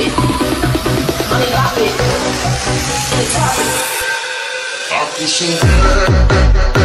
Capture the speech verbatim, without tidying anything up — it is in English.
it. Money pop it. It's up. I can see.